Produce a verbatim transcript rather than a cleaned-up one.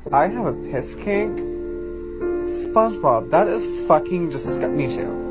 I have a piss kink? SpongeBob, that is fucking disgusting. Me too.